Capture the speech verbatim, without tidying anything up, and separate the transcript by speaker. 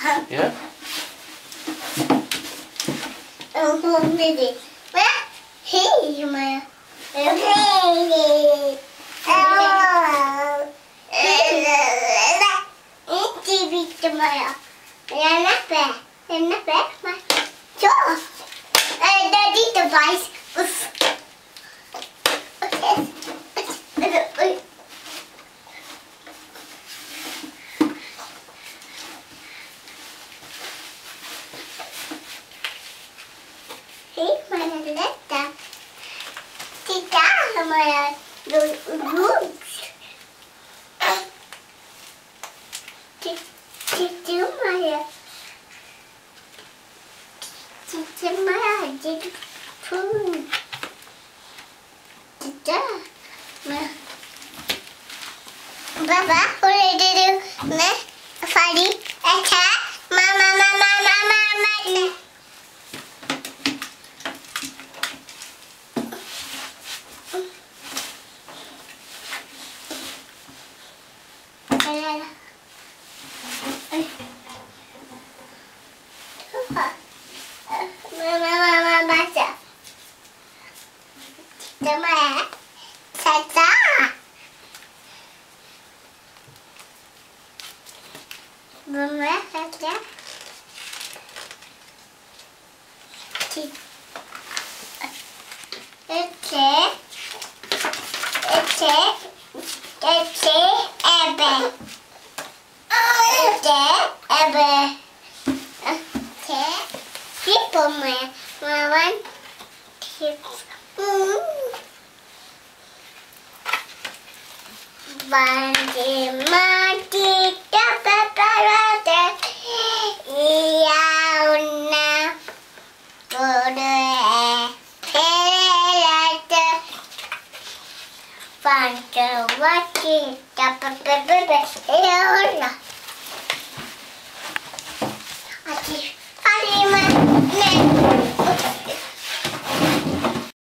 Speaker 1: Ya?
Speaker 2: Không đi đi. Má, hi mà. Hi. Ti vita Maya. Ja, nappe. Nappe. Maar zo. Dat is de wijs. Hé, maar letta. Titta, maar roet. Titta, Maya. Titta, Maya. Titta, food. Titta, Maya. Baba, what did you do? Ne, Fadi, Etta, Mama, Mama, Mama, Mama. Mama, Mama, baca. Cuma ya, saja. Mama, saja. Ece, ece, ece, ebe. Ece, ebe. Ece, siapa Maya? Melawan Bandi mati dapat parade iya una bode pelate bandi mati dapat bebe iya una